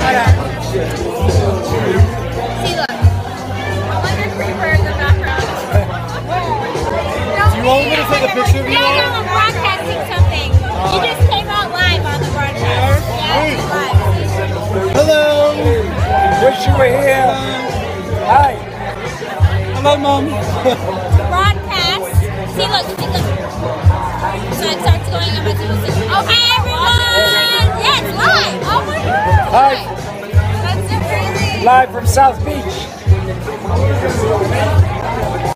See, look. I wonder if Creeper in the background. Do you want me to take a picture of you? No, I'm broadcasting something. You just came out live on the broadcast. Yeah, live. Hello. Wish you were here. Hi. Hello, Mom. Broadcast. See, look. So it starts going on my TV. Oh, hi, everyone. Yeah, it's live. Oh, my God. Hi. That's so crazy. Live from South Beach.